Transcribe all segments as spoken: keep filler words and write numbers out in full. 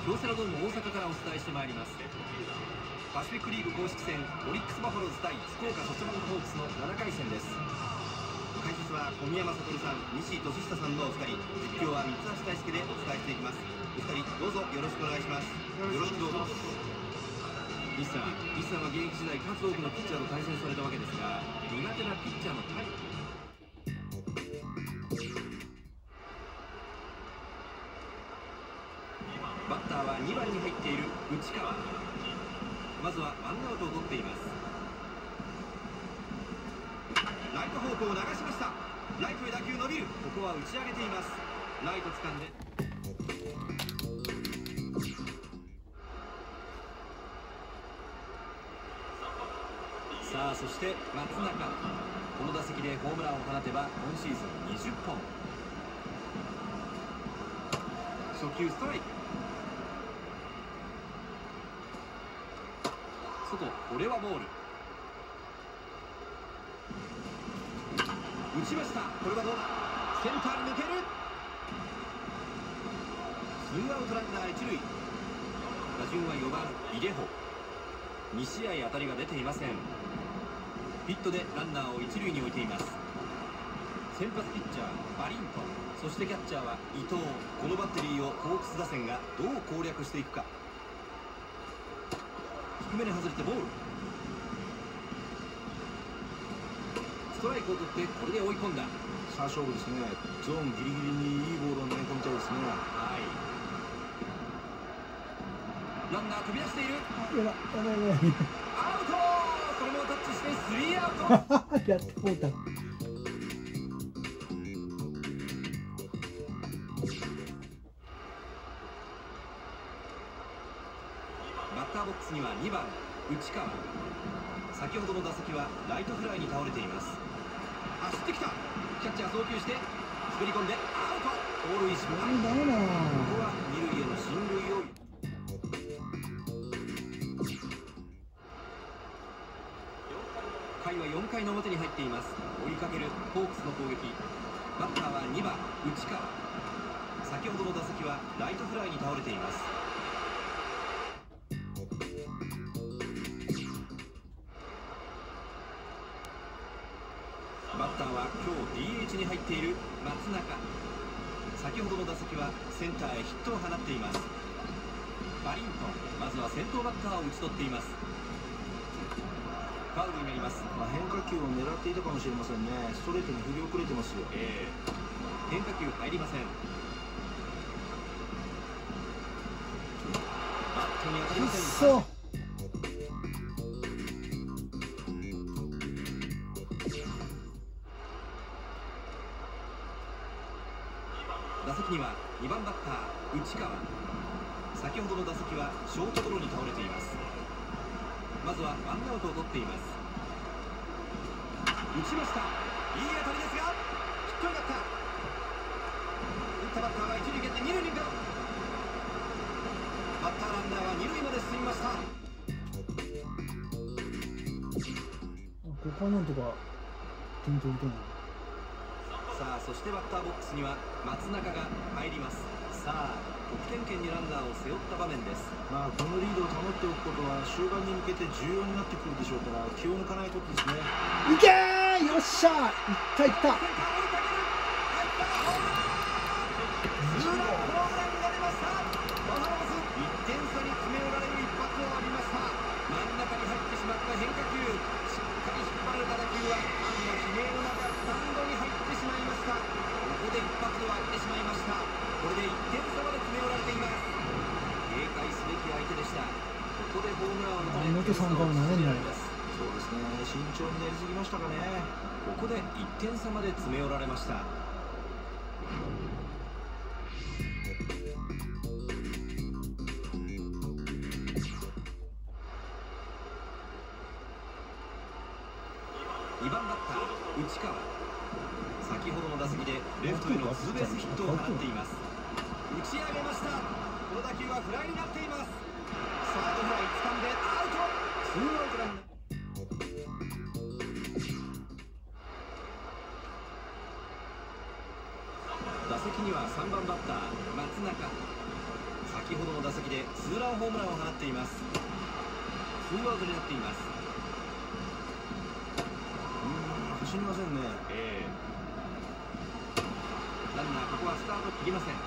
京セラドーム大阪からお伝えしてまいります。パシフィックリーグ公式戦、オリックスバファローズ対福岡ソフトバンクホークスのななかい戦です。解説は小宮山悟さん、西俊久さんのお二人、実況は三橋大輔でお伝えしていきます。お二人どうぞよろしくお願いします。よろしくどうぞ。西さん、西さんは現役時代数多くのピッチャーと対戦されたわけですが、苦手なピッチャーのタイプ、バッターはにばんに入っている内川。まずはワンアウトを取っています。ライト方向を流しました。ライトへ打球伸びる。ここは打ち上げています。ライト掴んで、さあそして松中、この打席でホームランを放てば今シーズンにじゅっぽん。初球ストライク、外、これはボール。打ちました。これはどうだ。センターに抜ける。ツーアウトランナー一塁。打順はよばんイゲホ。に試合当たりが出ていません。ヒットでランナーを一塁に置いています。先発ピッチャーバリントン、そしてキャッチャーは伊藤。このバッテリーをホークス打線がどう攻略していくか。低めに外れてボール。ストライクを取ってこれで追い込んだ。 さあ勝負ですね。ゾーンギリギリにいいボールを投げ込みたいですね。 はい、ランナー飛び出している。 やばやばいやばい。 アウト。そのままタッチしてスリーアウト。 やっとこうた。 バッターボックスにはにばん内川。先ほどの打席はライトフライに倒れています。走ってきた。キャッチャー送球して滑り込んでアウト。盗塁失敗。 ダメだ。 ここは二塁への進塁を。回はよんかいの表に入っています。追いかけるホークスの攻撃。バッターはにばん内川。先ほどの打席はライトフライに倒れています。バッターは今日 ディーエイチ に入っている松中。先ほどの打席はセンターへヒットを放っています。バリントン、まずは先頭バッターを打ち取っています。ファウルになります。 まあ、変化球を狙っていたかもしれませんね。ストレートに振り遅れてますよ。 えー、変化球入りません。バットに当たりません。 そう。 打席にはにばんバッター内川。先ほどの打席はショートゴロに倒れています。まずはワンアウトを取っています。打ちました。いい当たりですがヒットになった。打ったバッターは一塁蹴って二塁に向かう。バッターランナーは二塁まで進みました。 ここはなんとか点取りたいな。 さあそしてバッターボックスには松中が入ります。さあ得点圏にランナーを背負った場面です。 まあこのリードを保っておくことは終盤に向けて重要になってくるでしょうから、気を抜かないことですね。 いけー、よっしゃー、いったいった。 ツーランホームランが出ました。バファローズいってん差に詰め寄られる一発を浴びました。真ん中に入ってしまった変化球、しっかり引っ張られた打球はファンの悲鳴の中スタンドに入ってしまいました。ここで一発を浴びてしまいました。これでいってん差まで詰め寄られています。警戒すべき相手でした。ここでホームランを打って表さんから投げんなよ。 そうですね、慎重になりすぎましたかね。 ここでいってん差まで詰め寄られました。にばんバッター内川。先ほどの打席でレフトへのツーベースヒットを放っています。打ち上げました。この打球はフライになっています。サードフライ掴んでアウト。ツーアウトランナー。打席にはさんばんバッター松中。先ほ後の打席でツーランホームランを放っています。ツーアウトになっています。 うーん、走りませんね。 ええ、ランナーここはスタート切りません。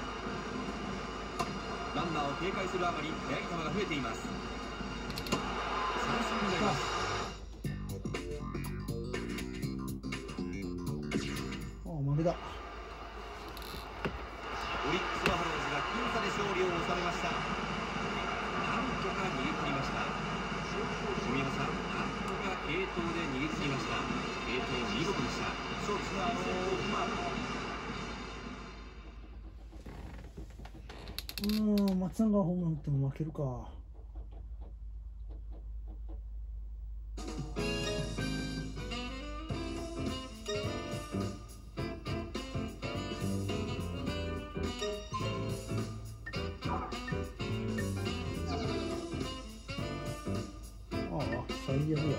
ランナーを警戒するあまり速い球が増えています。三振になります。 ああ、負けだ。 オリックスバファローズが僅差で勝利を収めました。なんとか逃げ切りました。小宮山さん、なんとか継投で逃げ切りました。継投見事でした。 そうですね、あのー、まあうーん、松永ホームラン打っても負けるか。ああ、最悪や。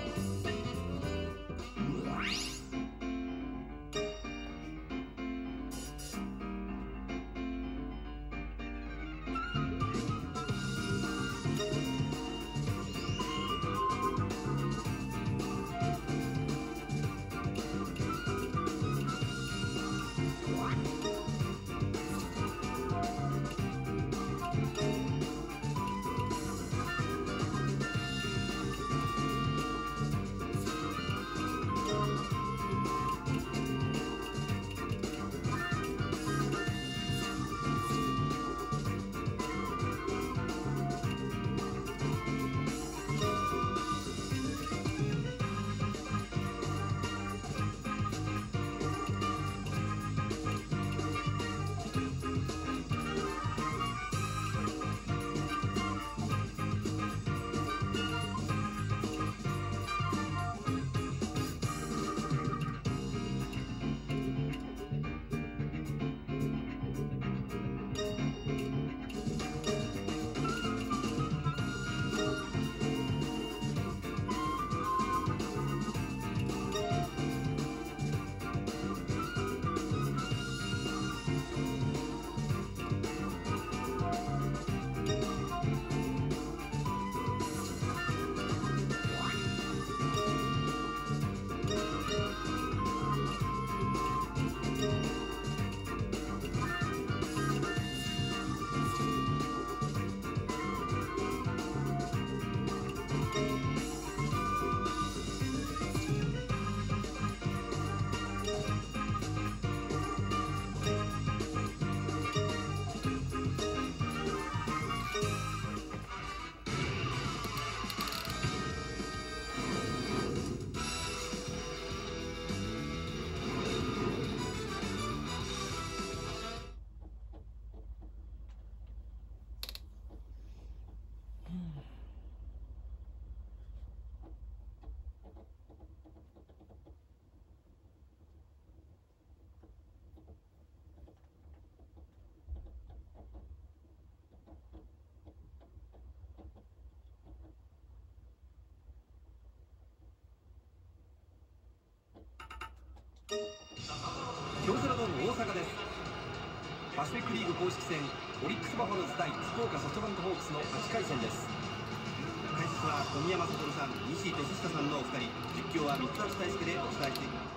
京セラドーム大阪です。パシフィックリーグ公式戦オリックスバファローズ対福岡ソフトバンクホークスのはちかい戦です。解説は小宮山悟さん、西俊久さんのお二人、実況は三橋大輔でお伝えしています。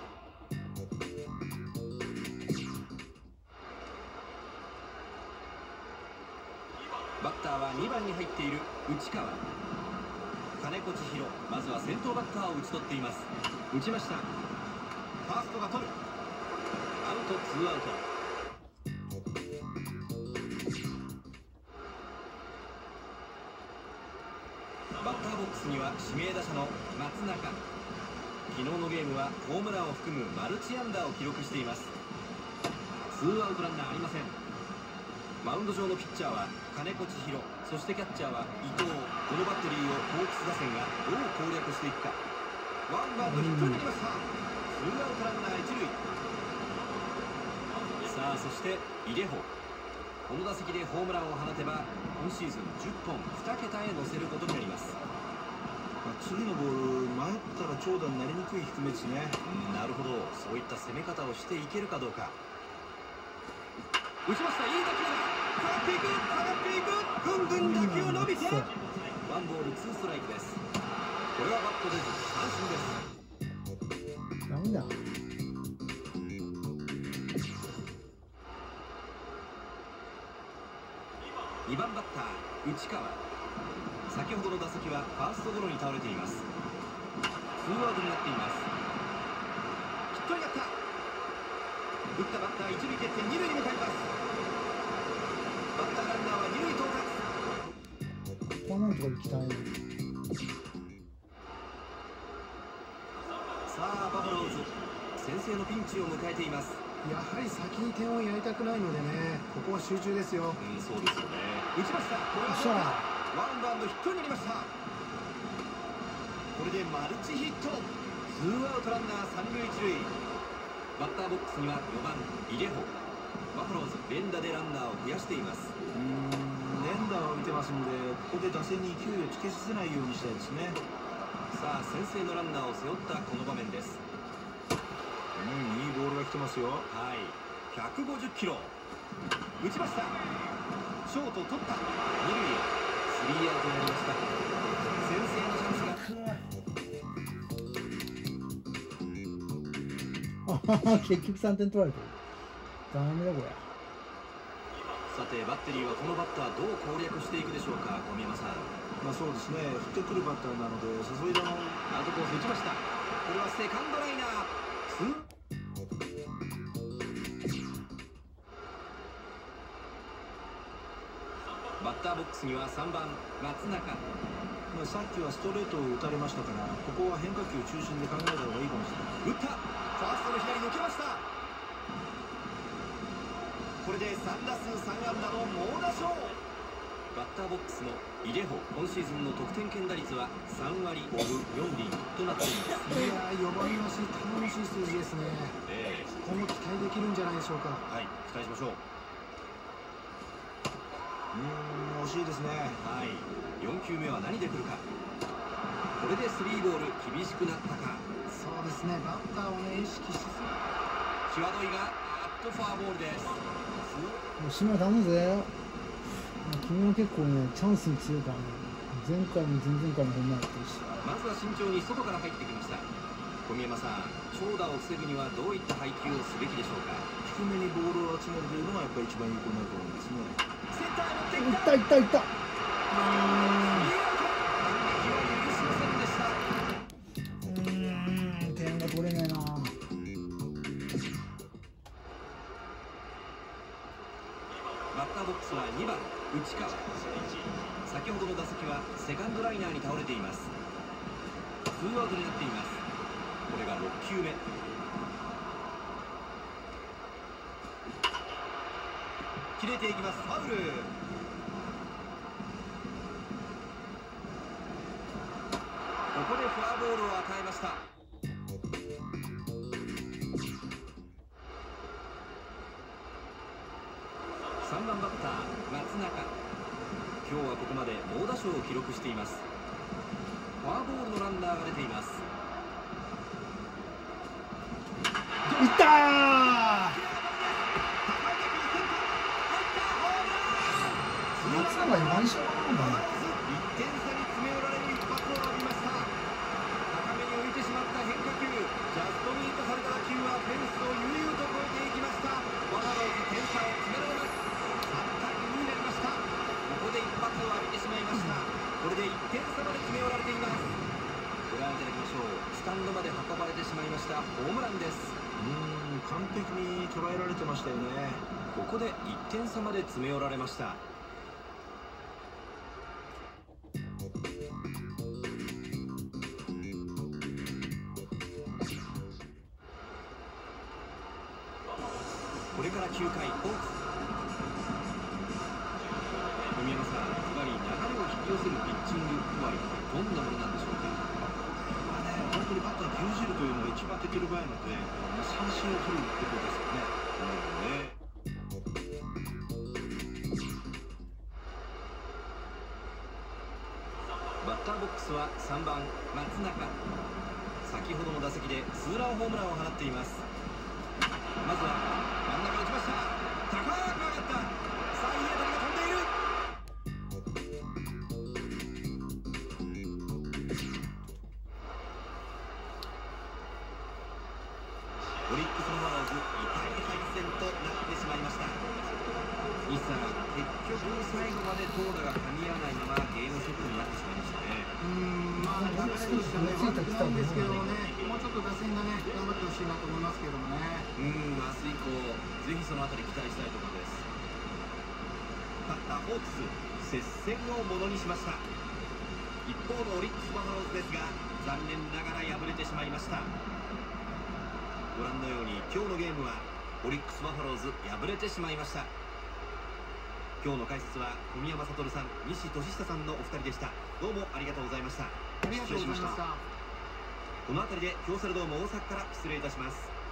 バッターはにばんに入っている内川。金子千尋、まずは先頭バッターを打ち取っています。打ちました。ファーストが取る。アウト、ツーアウト。バッターボックスには指名打者の松中。昨日のゲームはホームランを含むマルチ安打を記録しています。ツーアウトランナーありません。マウンド上のピッチャーは金子千尋、そしてキャッチャーは伊藤。このバッテリーをホークス打線がどう攻略していくか。ワンバウンドヒットになりました。ツーアウトランナー一塁。さあ、そしてイレホ。この打席でホームランを放てば今シーズンじゅっぽんに桁へ乗せることになります。 まあ、次のボール迷ったら長打になりにくい低めですね。 うん、なるほど。そういった攻め方をしていけるかどうか。打ちました。いい打球だ。 っていく下がっていくぐんぐん打球伸びてワンボールツーストライクです。これはバット出ず三振です。 ダメだ。 にばんバッター内川、先ほどの打席はファーストゴロに倒れています。ツーアウトになっています。ヒットになった。打ったバッター一塁蹴って二塁に向かいます。バッターランナーは二塁到達。 ここはなんとか行きたい。 さあバファローズ先制のピンチを迎えています。 やはり先に点をやりたくないのでね、ここは集中ですよ。 うん、そうですよね。打ちました。これはよっしゃワンバウンドヒットになりました。これでマルチヒット。ツーアウトランナー三塁一塁。バッターボックスにはよばんイレホ。バファローズ連打でランナーを増やしています。 うーん、連打を見てますので、ここで打線に勢いをつけさせないようにしたいですね。 さあ先制のランナーを背負ったこの場面です。 うん、いいボールが来てますよ。 はい、ひゃくごじゅっキロ。打ちました。ショート取った。二塁へスリーアウトになりました。先制のチャンスが。 あはは結局さんてん取られてる。ダメだこれ。 さてバッテリーはこのバッターどう攻略していくでしょうか、小宮山さん。 まあそうですね、振ってくるバッターなので、誘い球をアウトコース打ちました。これはセカンドライナー。ツーバッターボックスにはさんばん松中。 まあ、さっきはストレートを打たれましたから、ここは変化球中心で考えた方がいいかもしれない。 打った。ファーストの左抜けました。これでさん打数さん安打の猛打賞。バッターボックスのイレホ、今シーズンの得点圏打率はさんわりごぶよんりんとなっています。 いやー、よばんらしい頼もしい数字ですね。 ええ、 ここも期待できるんじゃないでしょうか。 はい、期待しましょう。 うーん、惜しいですね。 はい、よん球目は何で来るか。これでスリーボール、厳しくなったか。 そうですね、バッターをね、意識しす際どいがあっとフォアボールです。 もう志村頼むぜ。君は結構ねチャンスに強いからね。前回も前々回もホームラン打ってるし。 まずは慎重に外から入ってきました。小宮山さん、長打を防ぐにはどういった配球をすべきでしょうか。 低めにボールを集めるというのがやっぱり一番有効になると思いますね。 センターにい持っていった。 ったいったいった。 うーん、 うーん、点が取れないな。 バッターボックスはにばん内川。先ほどの打席はセカンドライナーに倒れています。ツーアウトになっています。これがろっ球目。切れていきます。ファウル。ここでフォアボールを与えました。さんばんバッター松中。今日はここまで猛打賞を記録しています。フォアボールのランナーが出ています。 いったー。松永に何しようかな。 いってん差に詰め寄られる一発を浴びました。高めに浮いてしまった変化球、ジャストミートされた打球はフェンスを悠々と越えていきました。バファローズ点差を詰められます。さんたいにになりました。ここで一発を浴びてしまいました。これでいってん差まで詰め寄られています。ご覧いただきましょう。スタンドまで運ばれてしまいましたホームランです。 うーん、完璧に捉えられてましたよね。 ここでいってん差まで詰め寄られました。これからきゅうかい、ホークス。小宮山さん、ずばり流れを引き寄せるピッチングとは一体どんなものなんでしょうか。 まあね、本当にバッター牛耳るというのが一番できる場合なので、三振を取るってことですよね。 なるほどね。バッターボックスはさんばん松中。先ほどの打席でツーランホームランを放っています。まずは真ん中打ちました。高く上がった。さあいい当たりオリックス・バファローズ痛い敗戦となってしまいました。西さん、結局最後まで投打が噛み合わないままゲームセットになってしまいましたね。 うーん、まあ流れとしてはね悪くないんですけどね、もうちょっと打線がね頑張ってほしいなと思いますけどもね。 うん、明日以降ぜひそのあたり期待したいところです。勝ったホークス、接戦をものにしました。一方のオリックス・バファローズですが、残念ながら敗れてしまいました。ご覧のように今日のゲームはオリックス・バファローズ敗れてしまいました。今日の解説は小宮山悟さん、西俊久さんのお二人でした。どうもありがとうございました。 ありがとうございました。 この辺りで京セラドーム大阪から失礼いたします。